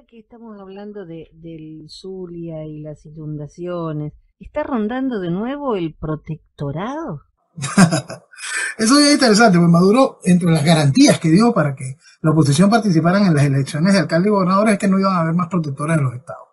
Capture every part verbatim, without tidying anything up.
ahora que estamos hablando de, del Zulia y las inundaciones, ¿está rondando de nuevo el protectorado? Eso es interesante, pues Maduro, entre las garantías que dio para que la oposición participara en las elecciones de alcalde y gobernadores, es que no iban a haber más protectores en los estados.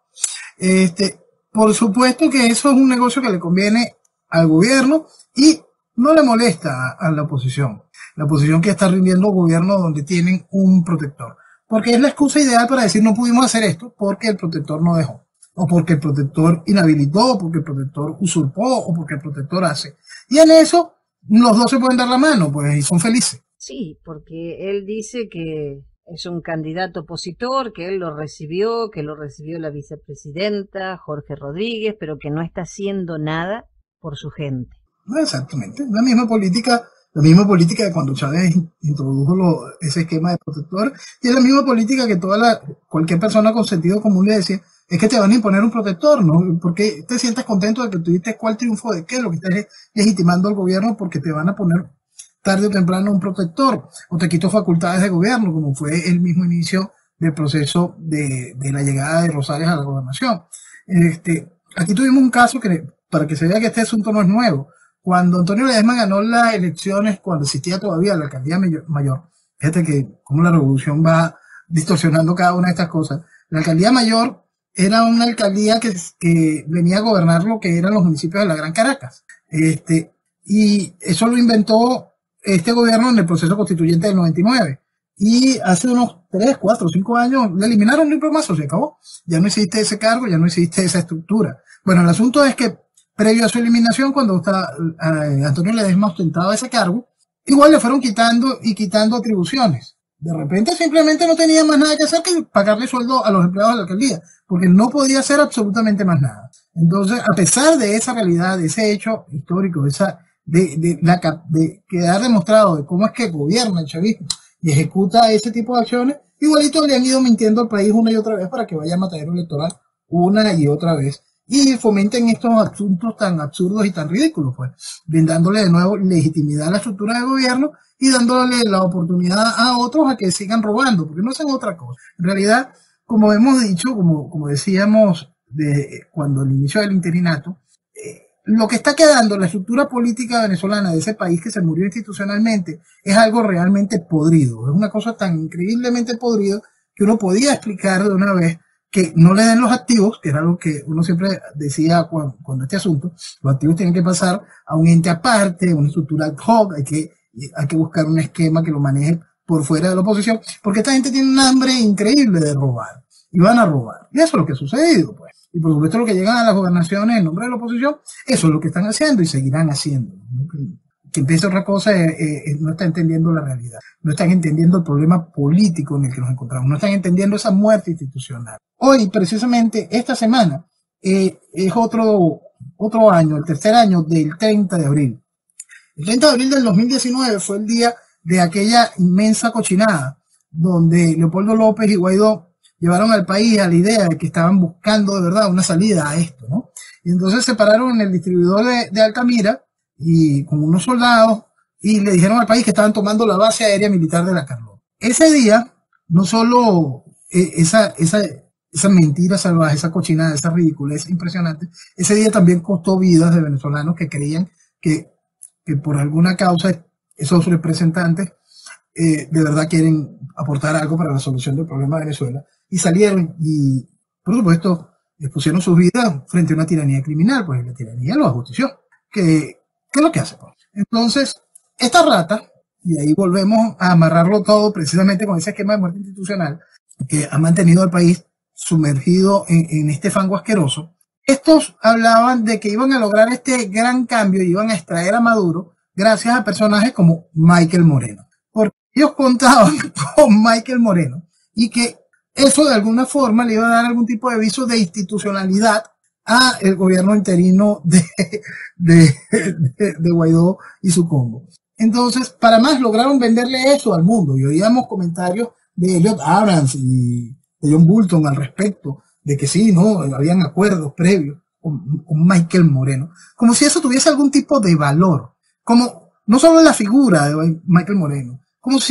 Este, por supuesto que eso es un negocio que le conviene al gobierno y no le molesta a, a la oposición. La oposición que está rindiendo gobierno donde tienen un protector. Porque es la excusa ideal para decir no pudimos hacer esto porque el protector no dejó. O porque el protector inhabilitó, o porque el protector usurpó, o porque el protector hace. Y en eso los dos se pueden dar la mano, pues, y son felices. Sí, porque él dice que es un candidato opositor, que él lo recibió, que lo recibió la vicepresidenta Jorge Rodríguez, pero que no está haciendo nada por su gente. Exactamente, la misma política, la misma política de cuando Chávez introdujo lo, ese esquema de protector, y es la misma política que toda la, cualquier persona con sentido común le decía, es que te van a imponer un protector, ¿no? Porque te sientes contento de que tuviste cuál triunfo de qué, lo que estás legitimando al gobierno porque te van a poner tarde o temprano un protector, o te quito facultades de gobierno, como fue el mismo inicio del proceso de, de la llegada de Rosales a la gobernación. Este, aquí tuvimos un caso que, para que se vea que este asunto no es nuevo, cuando Antonio Ledesma ganó las elecciones, cuando existía todavía la alcaldía mayor, fíjate que como la revolución va distorsionando cada una de estas cosas, la alcaldía mayor era una alcaldía que, que venía a gobernar lo que eran los municipios de la Gran Caracas. Este, y eso lo inventó este gobierno en el proceso constituyente del noventa y nueve. Y hace unos tres, cuatro, cinco años le eliminaron el plumazo, se acabó. Ya no existe ese cargo, ya no existe esa estructura. Bueno, el asunto es que previo a su eliminación, cuando está, eh, Antonio Ledesma ostentaba ese cargo, igual le fueron quitando y quitando atribuciones. De repente simplemente no tenía más nada que hacer que pagarle sueldo a los empleados de la alcaldía, porque no podía hacer absolutamente más nada. Entonces, a pesar de esa realidad, de ese hecho histórico, de esa, de, de, la, de quedar demostrado de cómo es que gobierna el chavismo y ejecuta ese tipo de acciones, igualito le han ido mintiendo al país una y otra vez para que vaya a matadero electoral una y otra vez. Y fomenten estos asuntos tan absurdos y tan ridículos, pues, brindándole de nuevo legitimidad a la estructura de gobierno y dándole la oportunidad a otros a que sigan robando, porque no hacen otra cosa. En realidad, como hemos dicho, como, como decíamos de, cuando el inicio del interinato, eh, lo que está quedando, la estructura política venezolana de ese país que se murió institucionalmente, es algo realmente podrido. Es una cosa tan increíblemente podrido que uno podía explicar de una vez que no le den los activos, que era lo que uno siempre decía cuando, cuando este asunto, los activos tienen que pasar a un ente aparte, una estructura ad hoc, hay que, hay que buscar un esquema que lo maneje por fuera de la oposición, porque esta gente tiene un hambre increíble de robar, y van a robar. Y eso es lo que ha sucedido, pues. Y por supuesto lo que llegan a las gobernaciones en nombre de la oposición, eso es lo que están haciendo y seguirán haciendo. Quien piensa otra cosa eh, eh, no está entendiendo la realidad, no están entendiendo el problema político en el que nos encontramos, no están entendiendo esa muerte institucional. Hoy, precisamente, esta semana, eh, es otro, otro año, el tercer año del treinta de abril. El treinta de abril del dos mil diecinueve fue el día de aquella inmensa cochinada, donde Leopoldo López y Guaidó llevaron al país a la idea de que estaban buscando de verdad una salida a esto, ¿no? Y entonces se pararon en el distribuidor de, de Altamira, y con unos soldados, y le dijeron al país que estaban tomando la base aérea militar de la Carlota. Ese día, no solo eh, esa, esa, esa mentira salvaje, esa cochinada, esa ridiculez impresionante, ese día también costó vidas de venezolanos que creían que, que por alguna causa esos representantes eh, de verdad quieren aportar algo para la solución del problema de Venezuela, y salieron y, por supuesto, les pusieron sus vidas frente a una tiranía criminal, pues la tiranía los ajustició. Que ¿Qué es lo que hace? Entonces, esta rata, y ahí volvemos a amarrarlo todo precisamente con ese esquema de muerte institucional que ha mantenido al país sumergido en, en este fango asqueroso, estos hablaban de que iban a lograr este gran cambio y iban a extraer a Maduro gracias a personajes como Michael Moreno. Porque ellos contaban con Michael Moreno y que eso de alguna forma le iba a dar algún tipo de viso de institucionalidad a el gobierno interino de, de, de, de Guaidó y su combo. Entonces, para más, lograron venderle eso al mundo. Y oíamos comentarios de Elliot Abrams y de John Bolton al respecto, de que sí, no, habían acuerdos previos con, con Michael Moreno. Como si eso tuviese algún tipo de valor. Como, no solo la figura de Michael Moreno, como si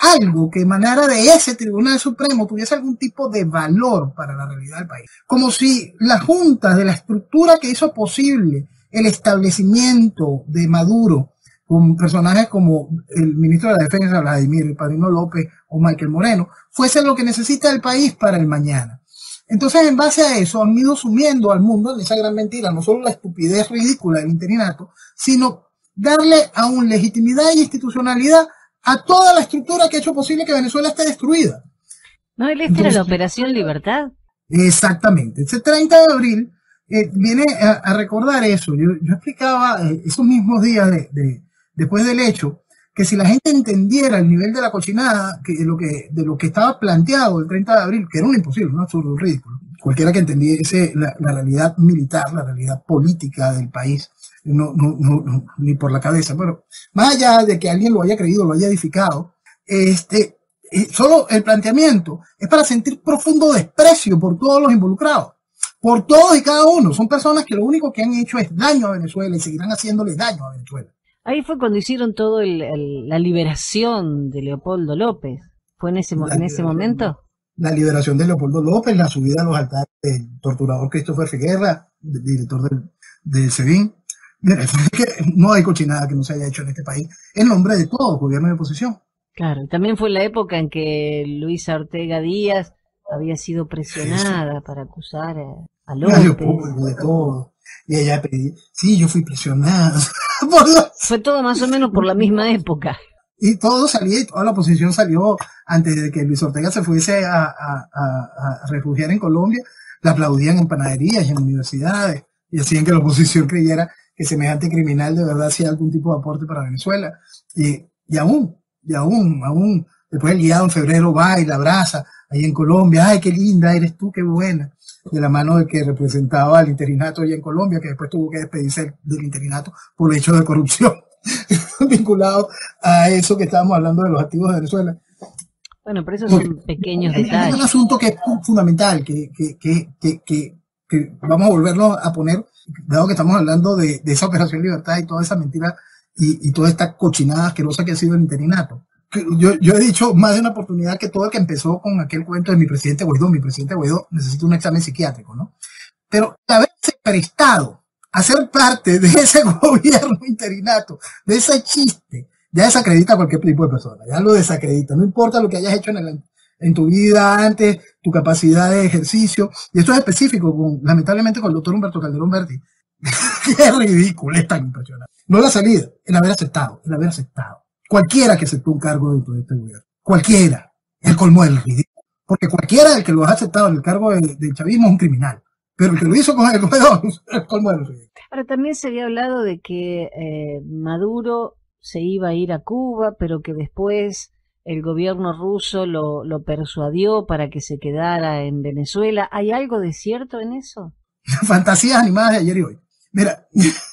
algo que emanara de ese Tribunal Supremo tuviese algún tipo de valor para la realidad del país. Como si la junta de la estructura que hizo posible el establecimiento de Maduro con personajes como el ministro de la Defensa, Vladimir, el Padrino López o Michael Moreno, fuese lo que necesita el país para el mañana. Entonces, en base a eso, han ido sumiendo al mundo en esa gran mentira, no solo la estupidez ridícula del interinato, sino darle aún legitimidad e institucionalidad a toda la estructura que ha hecho posible que Venezuela esté destruida. ¿No él esta era la Operación Libertad? Exactamente. Ese treinta de abril eh, viene a, a recordar eso. Yo, yo explicaba eh, esos mismos días de, de, después del hecho, que si la gente entendiera el nivel de la cochinada, que, de, lo que, de lo que estaba planteado el treinta de abril, que era un imposible, un absurdo, un ridículo, cualquiera que entendiese la, la realidad militar, la realidad política del país, no, no, no, no, ni por la cabeza. Bueno, más allá de que alguien lo haya creído, lo haya edificado, este, eh, solo el planteamiento es para sentir profundo desprecio por todos los involucrados, por todos y cada uno. Son personas que lo único que han hecho es daño a Venezuela y seguirán haciéndole daño a Venezuela. Ahí fue cuando hicieron todo el, el, la liberación de Leopoldo López. ¿Fue en ese, en ese momento? La liberación de Leopoldo López, la subida a los altares del torturador Christopher Figuera, director del, del SEBIN. Mira, es que no hay cochinada que no se haya hecho en este país en nombre de todo gobierno de oposición. Claro, también fue la época en que Luisa Ortega Díaz había sido presionada para acusar a, a López. De todo. Y ella pedí, sí, yo fui presionada. Fue todo más o menos por la misma época. Y todo salía, y toda la oposición salió antes de que Luis Ortega se fuese a, a, a, a refugiar en Colombia. La aplaudían en panaderías y en universidades y hacían que la oposición creyera que semejante criminal de verdad hacía algún tipo de aporte para Venezuela. Y, y aún, y aún, aún, después el guiado en febrero va y la abraza ahí en Colombia. Ay, qué linda eres tú, qué buena. De la mano de que representaba al interinato allá en Colombia, que después tuvo que despedirse del interinato por hechos de corrupción vinculado a eso que estábamos hablando de los activos de Venezuela. Bueno, pero esos son pequeños detalles. Es un asunto que es fundamental, que, que, que, que, que, que vamos a volverlo a poner, dado que estamos hablando de, de esa Operación Libertad y toda esa mentira y, y toda esta cochinada asquerosa que ha sido el interinato. Yo, yo he dicho más de una oportunidad que todo el que empezó con aquel cuento de mi presidente Guaidó, mi presidente Guaidó necesita un examen psiquiátrico, ¿no? Pero haberse prestado a ser parte de ese gobierno interinato, de ese chiste, ya desacredita a cualquier tipo de persona, ya lo desacredita, no importa lo que hayas hecho en, el, en tu vida antes, tu capacidad de ejercicio, y esto es específico, con, lamentablemente con el doctor Humberto Calderón Berti. Qué ridículo, es tan impresionante. No la salida, el haber aceptado, el haber aceptado. Cualquiera que aceptó un cargo dentro de este gobierno, cualquiera, el colmo del ridículo, porque cualquiera del que lo ha aceptado en el cargo del de chavismo es un criminal, pero el que lo hizo con el gobierno es el colmo del ridículo. Ahora también se había hablado de que eh, Maduro se iba a ir a Cuba, pero que después el gobierno ruso lo, lo persuadió para que se quedara en Venezuela. ¿Hay algo de cierto en eso? Fantasías animadas de ayer y hoy. Mira,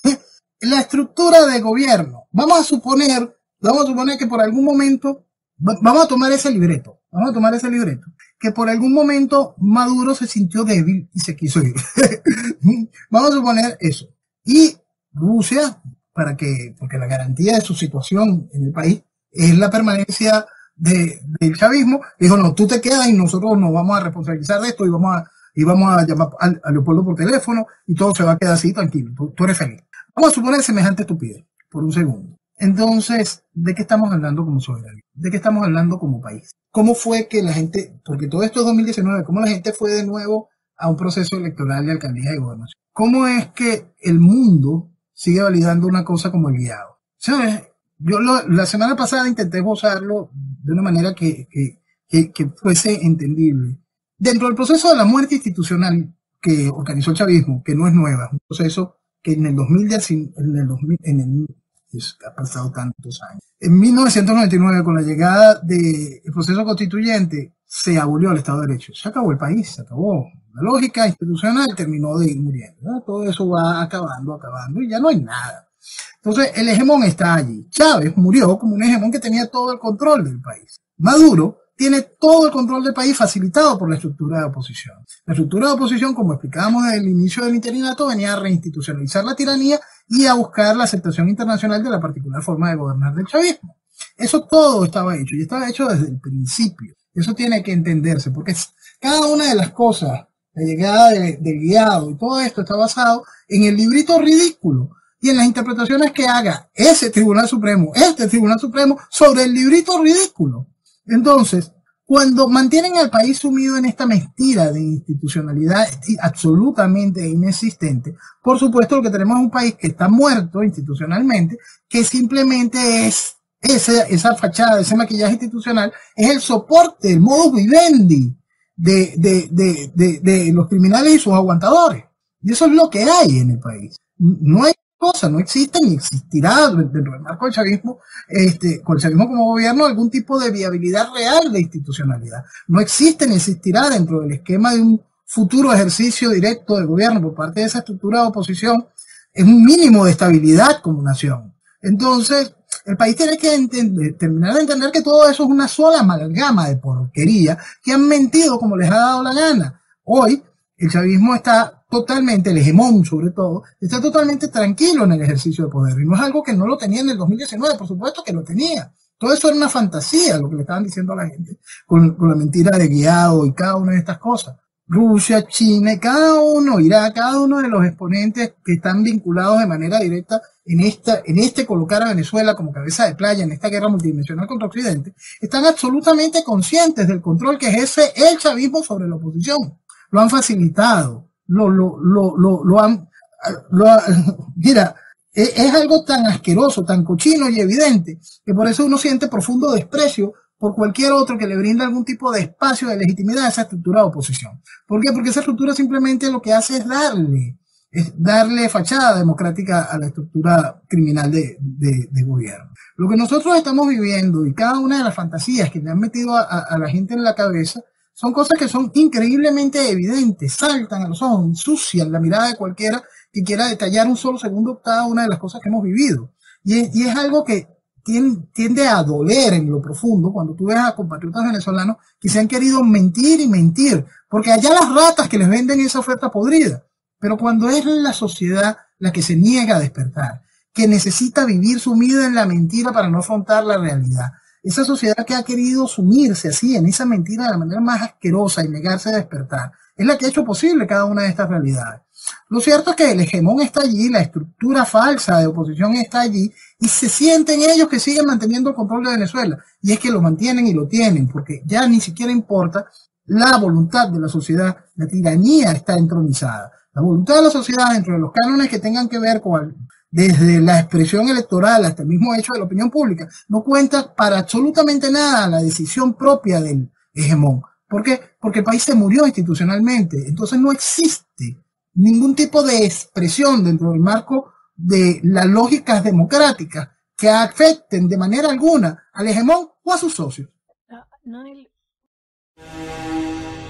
la estructura de gobierno, vamos a suponer, vamos a suponer que por algún momento, vamos a tomar ese libreto, vamos a tomar ese libreto, que por algún momento Maduro se sintió débil y se quiso ir. Vamos a suponer eso. Y Rusia, para que, porque la garantía de su situación en el país es la permanencia de, del chavismo, dijo, no, tú te quedas y nosotros nos vamos a responsabilizar de esto y vamos a, y vamos a llamar a, a Leopoldo por teléfono y todo se va a quedar así tranquilo, tú, tú eres feliz. Vamos a suponer semejante estupidez, por un segundo. Entonces, ¿de qué estamos hablando como soberanía? ¿De qué estamos hablando como país? ¿Cómo fue que la gente, porque todo esto es dos mil diecinueve, cómo la gente fue de nuevo a un proceso electoral de alcaldía y gobernación? ¿Cómo es que el mundo sigue validando una cosa como el guiado? ¿Sabes? Yo lo, la semana pasada intenté gozarlo de una manera que, que, que, que fuese entendible. Dentro del proceso de la muerte institucional que organizó el chavismo, que no es nueva, un proceso que en el dos mil, en el dos mil, en el ha pasado tantos años. En mil novecientos noventa y nueve, con la llegada del proceso constituyente, se abolió el Estado de Derecho. Se acabó el país, se acabó. La lógica institucional terminó de ir muriendo, ¿no? Todo eso va acabando, acabando, y ya no hay nada. Entonces, el hegemón está allí. Chávez murió como un hegemón que tenía todo el control del país. Maduro tiene todo el control del país facilitado por la estructura de oposición. La estructura de oposición, como explicábamos desde el inicio del interinato, venía a reinstitucionalizar la tiranía y a buscar la aceptación internacional de la particular forma de gobernar del chavismo. Eso todo estaba hecho y estaba hecho desde el principio. Eso tiene que entenderse porque cada una de las cosas, la llegada de, del guiado y todo esto está basado en el librito ridículo y en las interpretaciones que haga ese Tribunal Supremo, este Tribunal Supremo, sobre el librito ridículo. Entonces, cuando mantienen al país sumido en esta mentira de institucionalidad absolutamente inexistente, por supuesto lo que tenemos es un país que está muerto institucionalmente, que simplemente es esa, esa fachada, ese maquillaje institucional, es el soporte, el modus vivendi de, de, de, de, de los criminales y sus aguantadores. Y eso es lo que hay en el país. No hay cosa, no existe ni existirá dentro del marco del chavismo, este, con el chavismo como gobierno, algún tipo de viabilidad real de institucionalidad. No existe ni existirá dentro del esquema de un futuro ejercicio directo del gobierno por parte de esa estructura de oposición, es un mínimo de estabilidad como nación. Entonces, el país tiene que entender, terminar de entender que todo eso es una sola amalgama de porquería que han mentido como les ha dado la gana. Hoy, el chavismo está totalmente, el hegemón sobre todo, está totalmente tranquilo en el ejercicio de poder. Y no es algo que no lo tenía en el dos mil diecinueve, por supuesto que lo tenía. Todo eso era una fantasía, lo que le estaban diciendo a la gente, con, con la mentira de Guiado y cada una de estas cosas. Rusia, China, cada uno, Irak, cada uno de los exponentes que están vinculados de manera directa en esta, en este colocar a Venezuela como cabeza de playa en esta guerra multidimensional contra Occidente, están absolutamente conscientes del control que ejerce el chavismo sobre la oposición. Lo han facilitado, lo, lo, lo, lo, lo han, lo, mira, es, es algo tan asqueroso, tan cochino y evidente, que por eso uno siente profundo desprecio por cualquier otro que le brinda algún tipo de espacio de legitimidad a esa estructura de oposición. ¿Por qué? Porque esa estructura simplemente lo que hace es darle, es darle fachada democrática a la estructura criminal de, de, de gobierno. Lo que nosotros estamos viviendo y cada una de las fantasías que le han metido a, a, a la gente en la cabeza son cosas que son increíblemente evidentes, saltan a los ojos, ensucian la mirada de cualquiera que quiera detallar un solo segundo cada una de las cosas que hemos vivido. Y es, y es algo que tiende, tiende a doler en lo profundo cuando tú ves a compatriotas venezolanos que se han querido mentir y mentir, porque allá las ratas que les venden esa oferta podrida. Pero cuando es la sociedad la que se niega a despertar, que necesita vivir sumida en la mentira para no afrontar la realidad, esa sociedad que ha querido sumirse así en esa mentira de la manera más asquerosa y negarse a despertar, es la que ha hecho posible cada una de estas realidades. Lo cierto es que el hegemón está allí, la estructura falsa de oposición está allí, y se sienten ellos que siguen manteniendo el control de Venezuela. Y es que lo mantienen y lo tienen, porque ya ni siquiera importa la voluntad de la sociedad, la tiranía está entronizada. La voluntad de la sociedad dentro de los cánones que tengan que ver con, desde la expresión electoral hasta el mismo hecho de la opinión pública, no cuenta para absolutamente nada la decisión propia del hegemón. ¿Por qué? Porque el país se murió institucionalmente, entonces no existe ningún tipo de expresión dentro del marco de las lógicas democráticas que afecten de manera alguna al hegemón o a sus socios. No, no el...